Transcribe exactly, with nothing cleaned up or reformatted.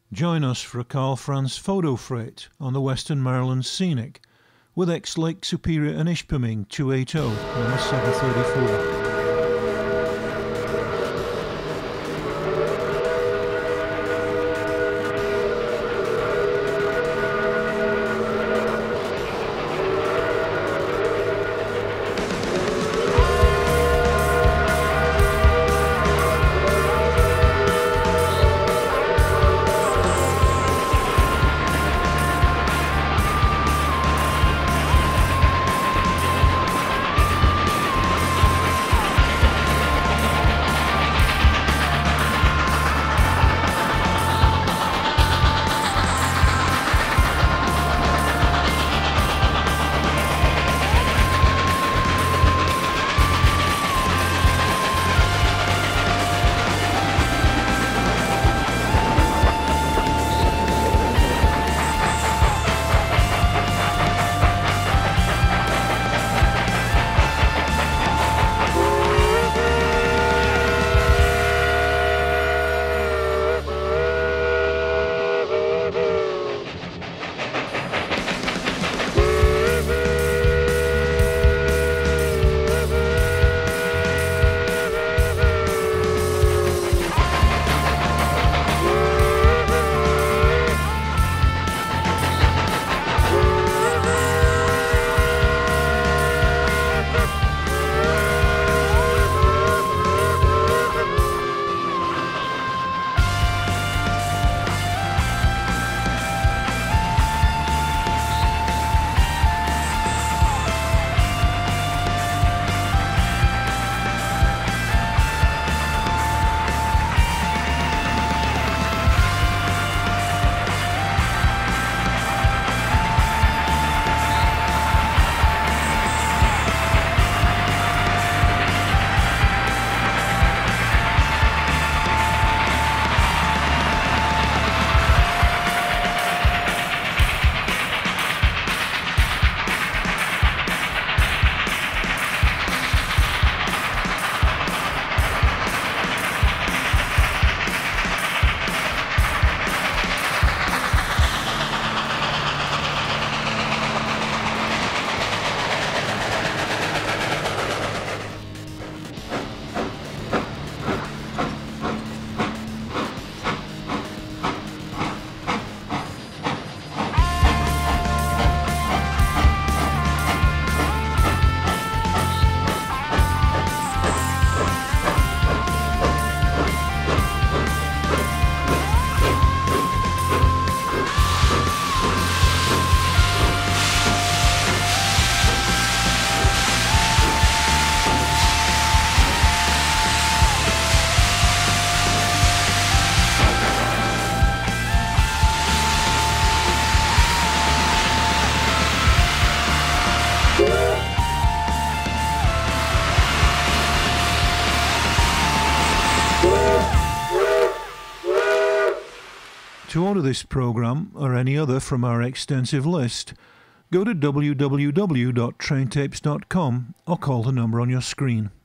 Join us for a Carl Franz photo freight on the Western Maryland Scenic with ex Lake Superior and Ishpeming two eighty, number seven thirty-four. To order this program or any other from our extensive list, go to w w w dot train tapes dot com or call the number on your screen.